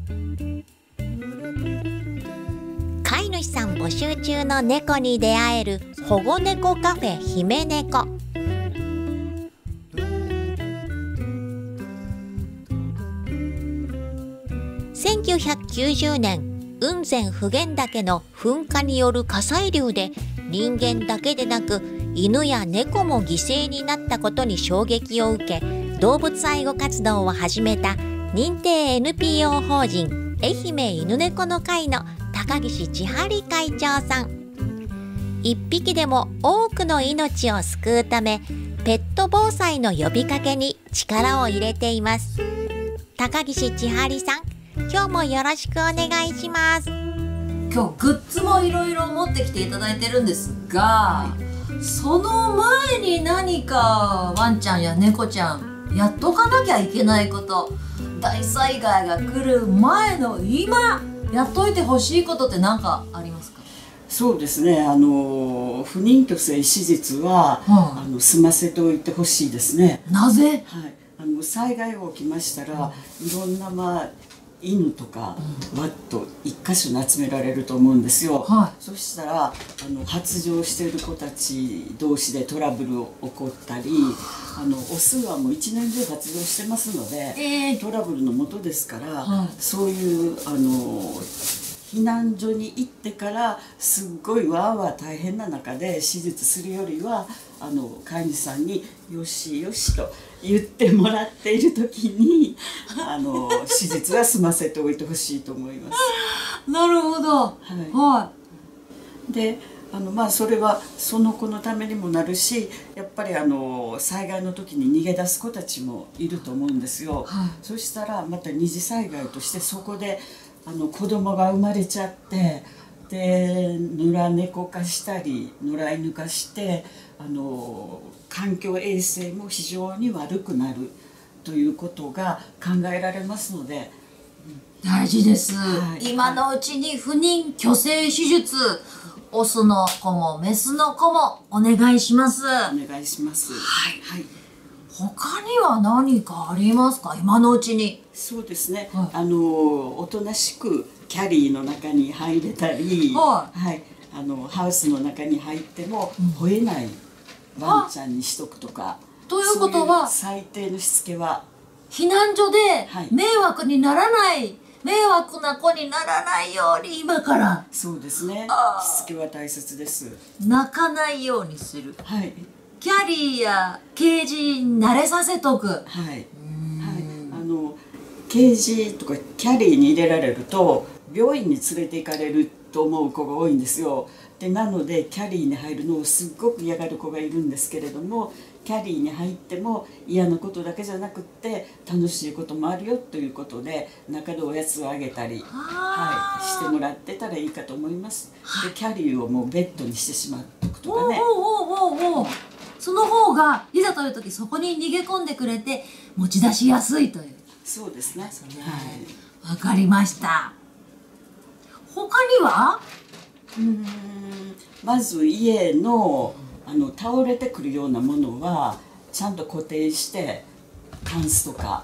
飼い主さん募集中の猫に出会える保護猫カフェ姫猫。1990年、雲仙普賢岳の噴火による火砕流で人間だけでなく犬や猫も犠牲になったことに衝撃を受け、動物愛護活動を始めた認定 NPO 法人愛媛犬猫の会の高岸千春会長さん。一匹でも多くの命を救うため、ペット防災の呼びかけに力を入れています。高岸千春さん、今日もよろしくお願いします。 今日グッズもいろいろ持ってきていただいてるんですが、その前に何かワンちゃんや猫ちゃんやっとかなきゃいけないこと、大災害が来る前の今やっといてほしいことって何かありますか？ そうですね、不妊去勢手術は、済ませておいてほしいですね。 なぜ？ はい、災害が起きましたら、いろんな犬とかワッと一箇所に集められると思うんですよ。そしたら発情している子たち同士でトラブルが起こったり、オスはもう一年中発情してますので、トラブルの元ですから、そういう避難所に行ってからすっごいわーわー大変な中で手術するよりは、飼い主さんによしよしと言ってもらっている時に手術は済ませておいてほしいと思います。 なるほど。 でそれはその子のためにもなるし、やっぱり災害の時に逃げ出す子たちもいると思うんですよ。そしたらまた二次災害としてそこで子供が生まれちゃって、で野良猫化したり野良犬化して環境衛生も非常に悪くなるということが考えられますので、 大事です、今のうちに不妊去勢手術、オスの子もメスの子もお願いします。 お願いします。 他には何かありますか、今のうちに？ そうですね、おとなしくキャリーの中に入れたり、ハウスの中に入っても吠えないワンちゃんにしとくとか。 ということは最低のしつけは避難所で迷惑にならない、迷惑な子にならないように今から。 そうですね、しつけは大切です。 泣かないようにする。キャリーやケージに慣れさせとく。 ケージとかキャリーに入れられると病院に連れて行かれると思う子が多いんですよ。でなのでキャリーに入るのをすっごく嫌がる子がいるんですけれども、キャリーに入っても嫌なことだけじゃなくって楽しいこともあるよということで、中でおやつをあげたり、してもらってたらいいかと思います。でキャリーをもうベッドにしてしまうとかね。 その方がいざという時そこに逃げ込んでくれて持ち出しやすいという。 そうですね。 わかりました。他には？ まず家の倒れてくるようなものはちゃんと固定して、タンスとか、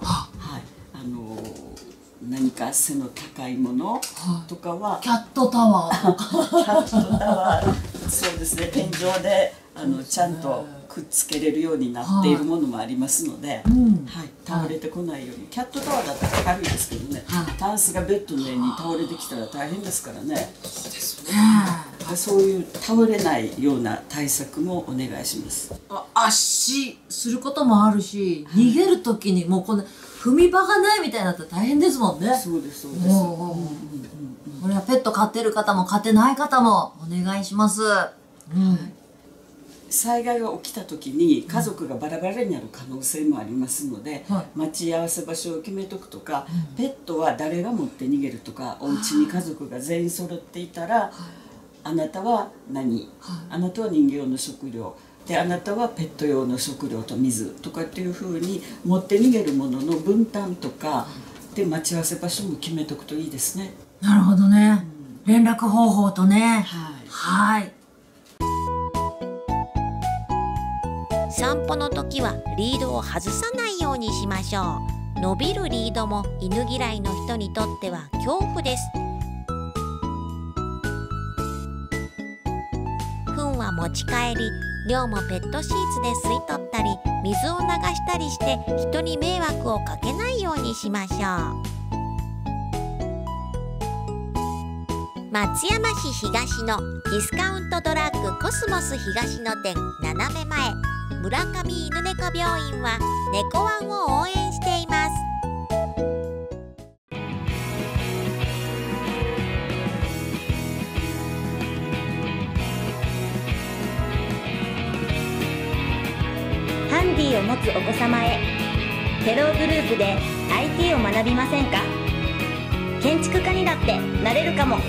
何か背の高いものとかは、 キャットタワーとかキャットタワー、そうですね、天井でちゃんとくっつけれるようになっているものもありますので、倒れてこないように。キャットタワーだったら軽いですけどね、タンスがベッドの上に倒れてきたら大変ですからね。 そうですね。 そういう倒れないような対策もお願いします。 圧死することもあるし、逃げる時にもうこんな踏み場がないみたいになったら大変ですもんね。 そうですそうです。 これはペット飼ってる方も飼ってない方もお願いします。 災害が起きた時に家族がバラバラになる可能性もありますので、待ち合わせ場所を決めとくとか、ペットは誰が持って逃げるとか、お家に家族が全員揃っていたら、あなたは何、あなたは人形用の食料で、あなたはペット用の食料と水とかっていうふうに持って逃げるものの分担とかで待ち合わせ場所も決めとくといいですね。 なるほどね。連絡方法とね。 散歩の時はリードを外さないようにしましょう。 伸びるリードも犬嫌いの人にとっては恐怖です。糞は持ち帰り、尿もペットシーツで吸い取ったり、水を流したりして人に迷惑をかけないようにしましょう。松山市東のディスカウントドラッグコスモス東野店斜め前、村上犬猫病院は猫ワンを応援しています。 ハンディを持つお子様へ、テログループで IT を学びませんか？建築家にだってなれるかも。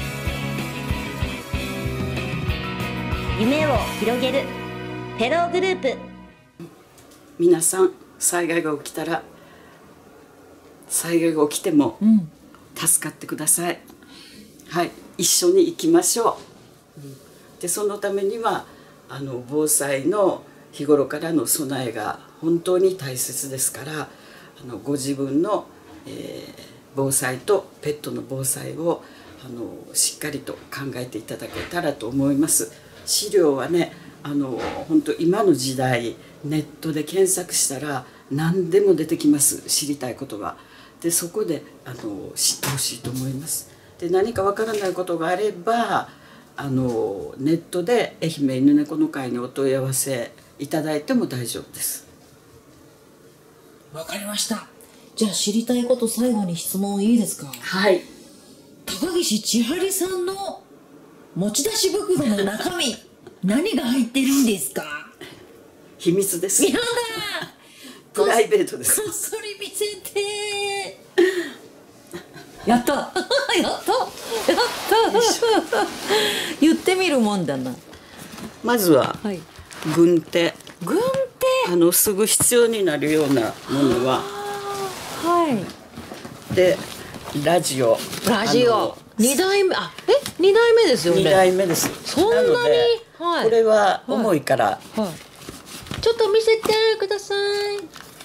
夢を広げるテログループ。 皆さん、災害が起きたら、災害が起きても助かってください。はい、一緒に行きましょう。でそのためには防災の日頃からの備えが本当に大切ですから、ご自分の、防災とペットの防災をしっかりと考えていただけたらと思います。資料はね、本当今の時代ネットで検索したら何でも出てきます。知りたいことが。でそこで知ってほしいと思います。で何かわからないことがあればネットで愛媛犬猫の会にお問い合わせいただいても大丈夫です。 わかりました。じゃあ知りたいこと最後に質問いいですか？ はい。 高岸千春さんの持ち出し袋の中身何が入ってるんですか？ 秘密です。 やだプライベートです。 こっそり見せて。やったやったやった言ってみるもんだな。 まずは、 はい、 軍手。 軍手すぐ必要になるようなものは、 はい。 でラジオ 2代目、2代目ですよね。 2代目です。 そんなに、 はい、これは重いから、 ちょっと見せてください。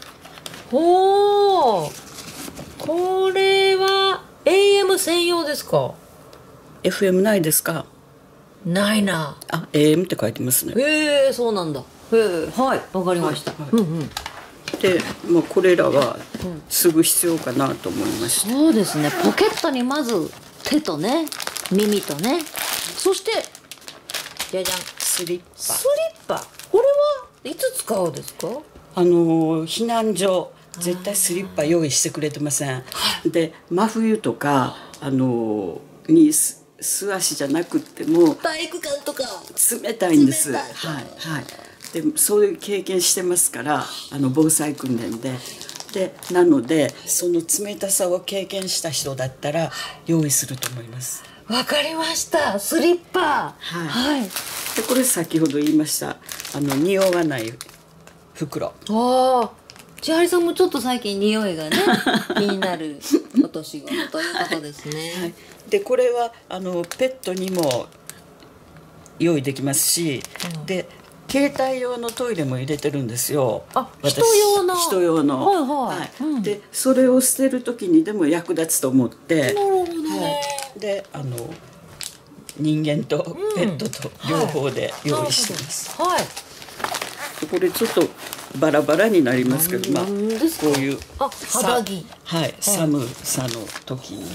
おお、これは AM 専用ですか？ FM ないですか？ ないな。 AM って書いてますね。 へえ、そうなんだ。へえ、はい、わかりました。 で、これらはすぐ必要かなと思いました。 そうですね。ポケットにまず手とね、耳とね、そしてじゃじゃん、 スリッパ。 スリッパ。これはいつ使うんですか？ 避難所絶対スリッパ用意してくれてません。で真冬とかに素足じゃなくっても体育館とか冷たいんです。はいはい。でそういう経験してますから防災訓練でなのでその冷たさを経験した人だったら用意すると思います。 わかりました。スリッパ。 はい。でこれ先ほど言いました匂わない袋。 ああ、千春さんもちょっと最近匂いがね気になるお年頃ということですね。 はい、でこれはペットにも用意できますし、で携帯用のトイレも入れてるんですよ。 人用の。 人用の。はい。でそれを捨てる時にでも役立つと思って。 なるほどね。 で人間とペットと両方で用意してます。 はい。 これちょっとバラバラになりますけど、こういう肌着。 はい、寒さの時に。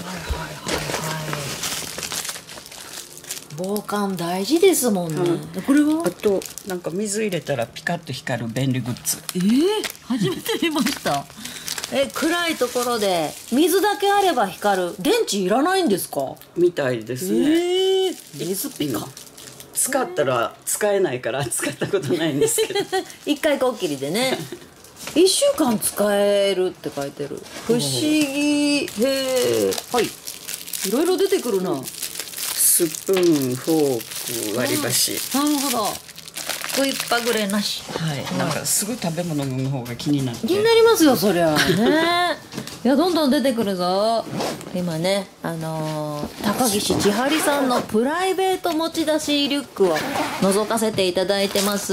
防寒大事ですもんね。これは？ あとなんか水入れたらピカッと光る便利グッズ。 初めて見ました。暗いところで水だけあれば光る。電池いらないんですか？ みたいですね。 水ピカ。 使ったら使えないから使ったことないんですけど一回こっきりでね1週間使えるって書いてる。不思議。へえ。はい、いろいろ出てくるな。 スプーン、フォーク、割り箸。 なるほど。食いっぱぐれなし。 はい。なんかすぐ食べ物の方が気になって。 気になりますよ、そりゃね。いや、どんどん出てくるぞ。今ね、高岸千春さんのプライベート持ち出しリュックを覗かせていただいてます。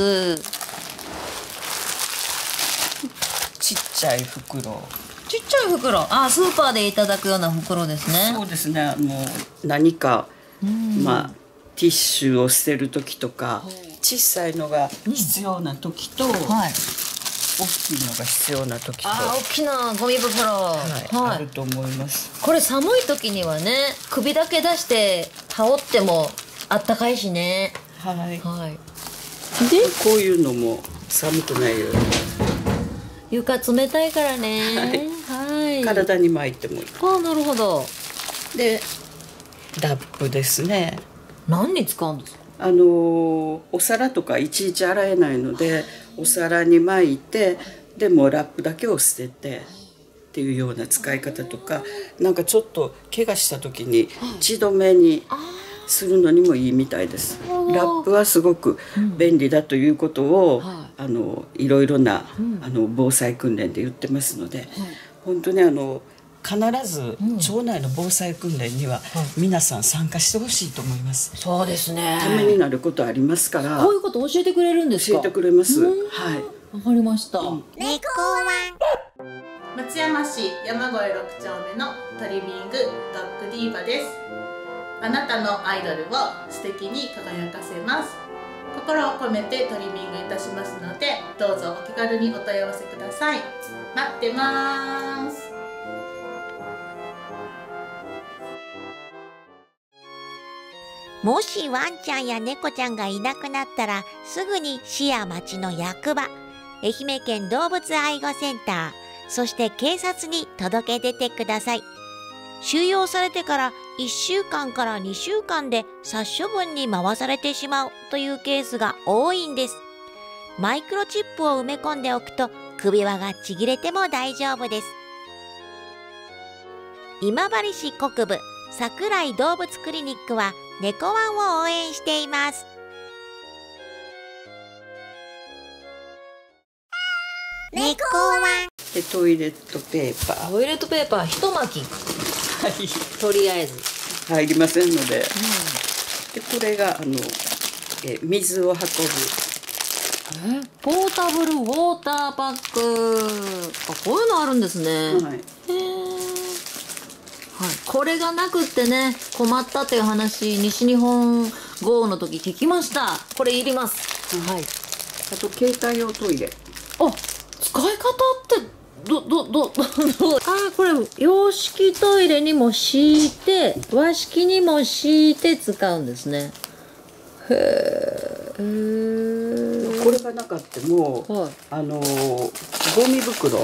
ちっちゃい袋。 ちっちゃい袋、スーパーでいただくような袋ですね。 そうですね。何か、まあティッシュを捨てる時とか、小さいのが必要な時と、大きいのが必要な時と、 大きなゴミ袋、 あると思います。 これ寒い時にはね、首だけ出して羽織ってもあったかいしね。 はい。 はい。 で、こういうのも寒くないように。 床冷たいからね。はい。 体に巻いてもいい。 なるほど。 で、ラップですね。 何に使うんですか？ お皿とかいちいち洗えないので、お皿に巻いて、でもラップだけを捨ててっていうような使い方とか、なんかちょっと怪我した時に血止めにするのにもいいみたいです。ラップはすごく便利だということを、いろいろな防災訓練で言ってますので、本当に必ず町内の防災訓練には皆さん参加してほしいと思います。 そうですね。 ためになることありますから。 こういうこと教えてくれるんですか？ 教えてくれます。はい。 わかりました。 猫ワン。 松山市山越6丁目のトリミングドッグディーバです。あなたのアイドルを素敵に輝かせます。心を込めてトリミングいたしますので、どうぞお気軽にお問い合わせください。待ってます。 もしワンちゃんや猫ちゃんがいなくなったら、すぐに市や町の役場、愛媛県動物愛護センター、そして警察に届け出てください。収容されてから1週間から2週間で殺処分に回されてしまうというケースが多いんです。マイクロチップを埋め込んでおくと首輪がちぎれても大丈夫です。今治市国部桜井動物クリニックは猫ワンを応援しています。猫ワン。 で、トイレットペーパー。 トイレットペーパー一巻き。 はい。 とりあえず。 入りませんので。で、これが水を運ぶ。 ポータブルウォーターパック。こういうのあるんですね。 はい。 これがなくってね、困ったっていう話、西日本豪雨の時聞きました。これいります。はい。 あと携帯用トイレ。 使い方ってこれ洋式トイレにも敷いて和式にも敷いて使うんですね。へえ。 これがなかっても、ゴミ袋、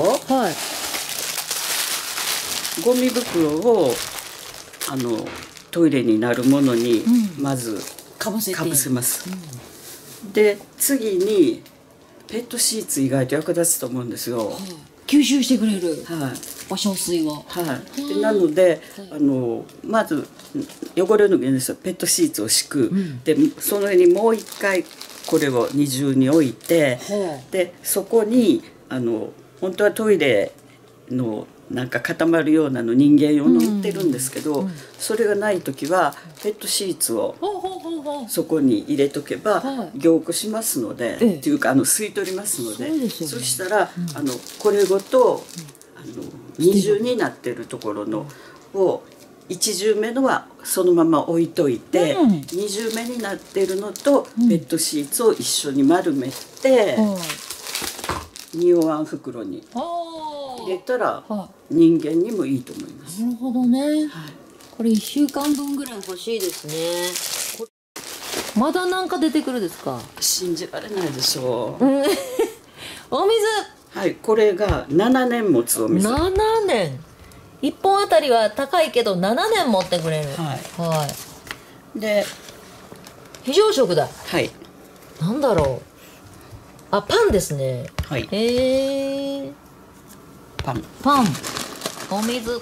ゴミ袋をトイレになるものにまずかぶせます。で、次にペットシーツ意外と役立つと思うんですよ。 吸収してくれる。 はい。 お小水を。 で、なのでまず汚れの原因ですよ。ペットシーツを敷く。で、その上にもう一回これを二重に置いて、でそこに本当はトイレのなんか固まるようなの人間用の売ってるんですけど、それがない時はペットシーツをそこに入れとけば凝固しますので、っていうか吸い取りますので、そしたらこれごと二重になってるところのを1重目のはそのまま置いといて、2重目になってるのとペットシーツを一緒に丸めて、ニオワン袋に入れたら人間にもいいと思います。 なるほどね。これ1週間分ぐらい欲しいですね。まだなんか出てくるですか？ 信じられないでしょう。 お水。 はい、これが7年持つお水。 7年。1本あたりは高いけど7年持ってくれる。 で、 非常食だ。 はい。 なんだろう。パンですね。 はい。パン。 お水。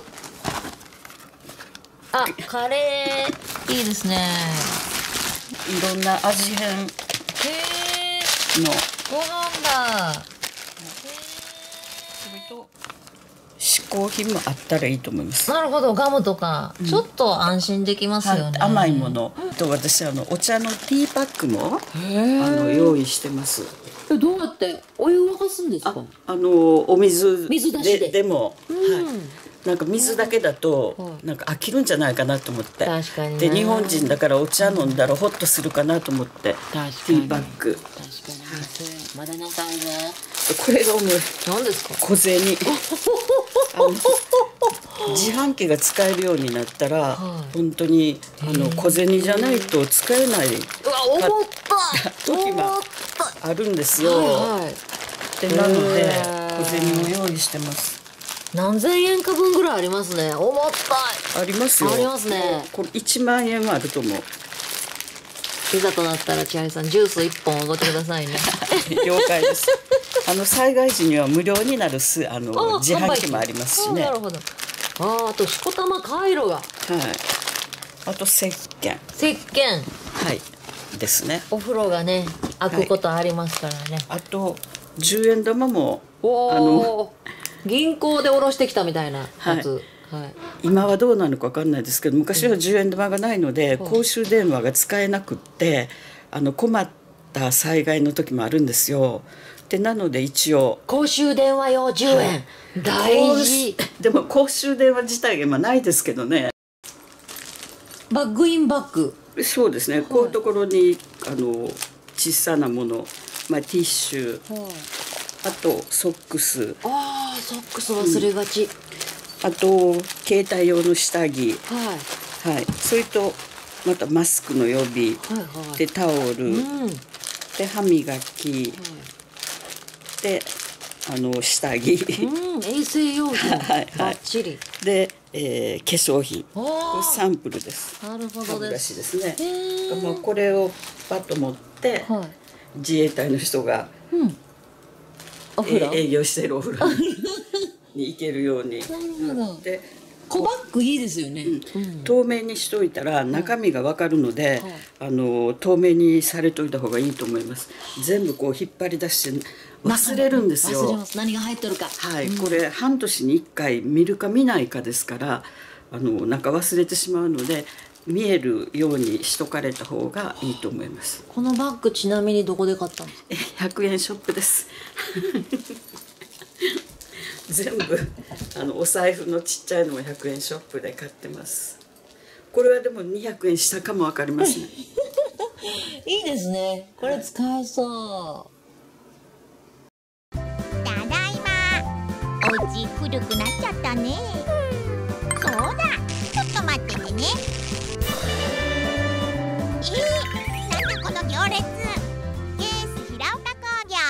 カレーいいですね。 いろんな味変の。 ご飯だ。 それと嗜好品もあったらいいと思います。 なるほど、ガムとか、ちょっと安心できますよね。 甘いものと、私お茶のティーパックも用意してます。 どうやってお湯沸かすんですか？ お水水出しででも、なんか水だけだとなんか飽きるんじゃないかなと思って。 確かにね。 で日本人だからお茶飲んだらホッとするかなと思って。ティーバッグ。 確かに。まだなんかあるね。 これがもう何ですか？ 小銭。自販機が使えるようになったら、本当に小銭じゃないと使えない時もあるんですよ。でなので小銭を用意してます。 何千円か分ぐらいありますね。重たい。 ありますよ。 ありますね。 これ1万円はあると思う。 いざとなったら千春さんジュース1本おごってくださいね。 了解です。災害時には無料になる自販機もありますしね。 なるほど。あとしこたまカイロが。はい。 あと石鹸。 石鹸。 はい。ですね。 お風呂がね開くことありますからね。 あと10円玉も銀行で下ろしてきたみたいなやつ。 今はどうなのか分かんないですけど、昔は10円玉がないので公衆電話が使えなくって困った災害の時もあるんですよ。でなので一応公衆電話用10円、大事。 でも公衆電話自体が今ないですけどね。 バッグインバッグ。 そうですね、こういうところに小さなもの、ティッシュ、あとソックス。 ソックス忘れがち。 あと携帯用の下着。それとまたマスクの予備、でタオル、で歯磨き、で下着、 衛生用品バッチリで、化粧品。これサンプルです。 なるほどです。 歯ブラシですね。これをパッと持って、自衛隊の人が営業しているお風呂に行けるように。で小バッグいいですよね。 透明にしといたら中身が分かるので、透明にされといた方がいいと思います。全部こう引っ張り出して忘れるんですよ。 忘れます。何が入ってるか。 これ半年に1回見るか見ないかですから、なんか忘れてしまうので見えるようにしとかれた方がいいと思います。 このバッグちなみにどこで買ったんですか ？100円ショップです。全部お財布のちっちゃいのも100円ショップで買ってます。これはでも200円したかも分かりますね。 いいですね。これ使えそう。 ただいま。お家古くなっちゃったね。そうだ、ちょっと待っててね。なんだこの行列。ケース平岡工業。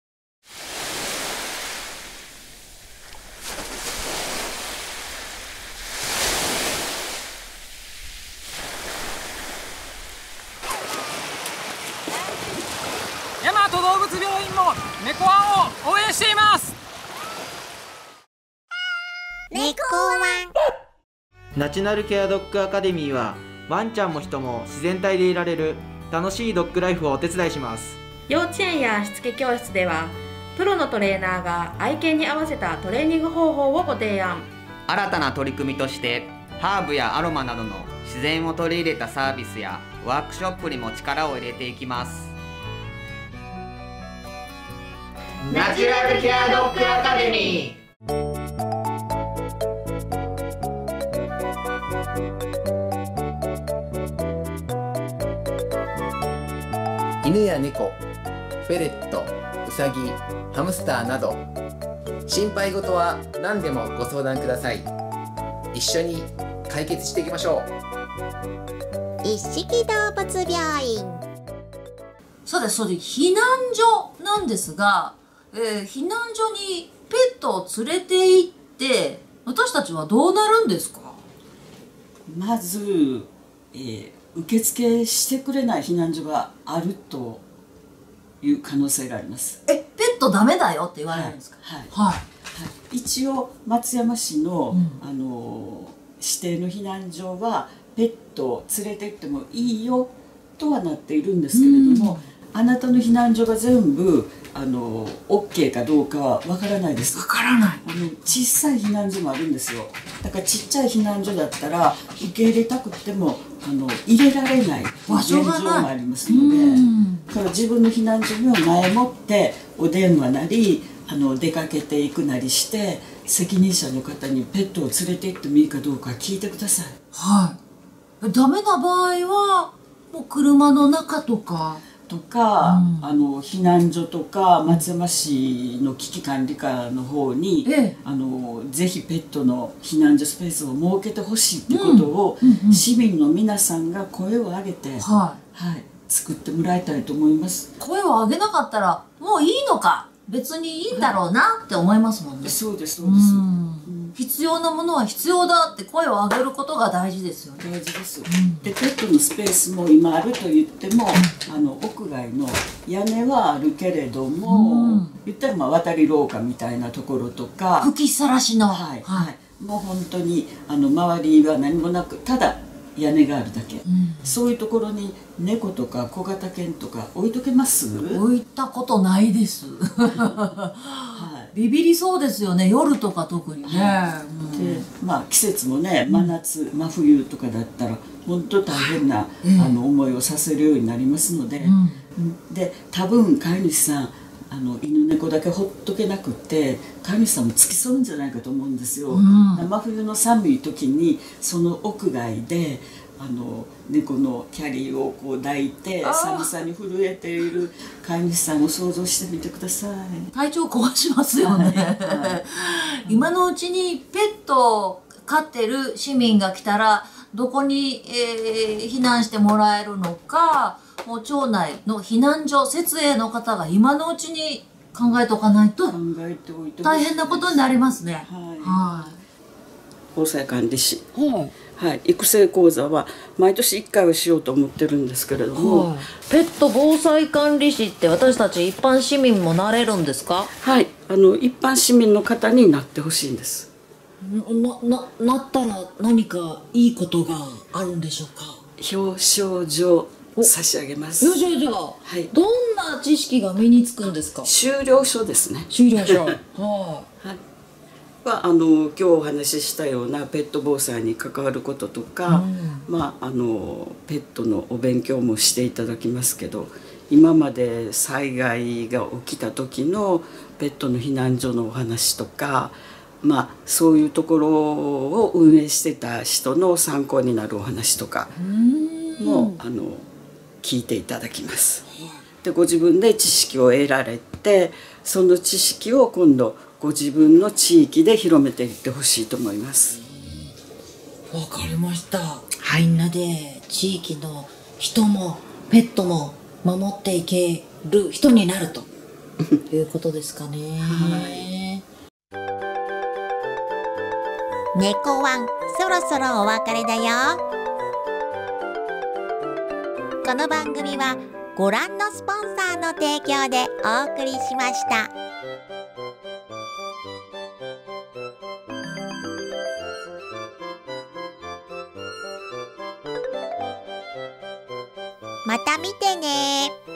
大和動物病院も猫ワンを応援しています。 猫ワン。 ナチュラルケアドッグアカデミーはワンちゃんも人も自然体でいられる楽しいドッグライフをお手伝いします。 幼稚園やしつけ教室ではプロのトレーナーが愛犬に合わせたトレーニング方法をご提案。 新たな取り組みとしてハーブやアロマなどの自然を取り入れたサービスやワークショップにも力を入れていきます。ナチュラルケアドッグアカデミー。 犬や猫、フェレット、ウサギ、ハムスターなど心配事は何でもご相談ください。一緒に解決していきましょう。一色動物病院。 そうです。避難所なんですが、避難所にペットを連れて行って私たちはどうなるんですか？ まず、受付してくれない避難所があるという可能性があります。 ペットダメだよって言われるんですか？ 一応松山市の、指定の避難所はペットを連れて行ってもいいよとはなっているんですけれども、 あなたの避難所が全部OK かどうかはわからないです。 わからない。 小さい避難所もあるんですよ。だからちっちゃい避難所だったら受け入れたくても入れられない現状もありますので、だから自分の避難所には前もってお電話なり出かけていくなりして責任者の方にペットを連れて行ってもいいかどうか聞いてください。 はい。ダメな場合はもう車の中とか。 避難所とか松山市の危機管理課の方に、ぜひペットの避難所スペースを設けてほしいってことを、市民の皆さんが声を上げて、作ってもらいたいと思います。 声を上げなかったらもういいのか、別にいいんだろうなって思いますもんね。 そうですそうです。 必要なものは必要だって声を上げることが大事ですよね。 大事です。でペットのスペースも今あると言っても、屋外の屋根はあるけれども、言ったら渡り廊下みたいなところとか、 吹きさらしの、 もう本当に周りは何もなくただ屋根があるだけ、そういうところに猫とか小型犬とか置いとけます？ 置いたことないです。ビビりそうですよね、夜とか特にね。 で季節もね、真夏真冬とかだったら本当大変な思いをさせるようになりますので、で多分飼い主さん犬猫だけほっとけなくって飼い主さんも付き添うんじゃないかと思うんですよ。真冬の寒い時にその屋外で猫のキャリーをこう抱いて寒さに震えている飼い主さんを想像してみてください。 体調壊しますよね。今のうちにペットを飼ってる市民が来たらどこに、避難してもらえるのか、もう町内の避難所設営の方が今のうちに考えておかないと大変なことになりますね。 防災管理士、育成講座は毎年1回はしようと思ってるんですけれども、 ペット防災管理士って私たち一般市民もなれるんですか？ はい、一般市民の方になってほしいんです。 なったら何かいいことがあるんでしょうか？ 表彰状差し上げます。 表彰状、どんな知識が身につくんですか？ 修了書ですね。 修了書今日お話ししたようなペット防災に関わることとか、ペットのお勉強もしていただきますけど、今まで災害が起きた時のペットの避難所のお話とか、そういうところを運営してた人の参考になるお話とかも聞いていただきます。でご自分で知識を得られて、その知識を今度ご自分の地域で広めていってほしいと思います。 わかりました。みんなで地域の人もペットも守っていける人になるということですかね。 猫ワン、そろそろお別れだよ。この番組はご覧のスポンサーの提供でお送りしました。また見てね。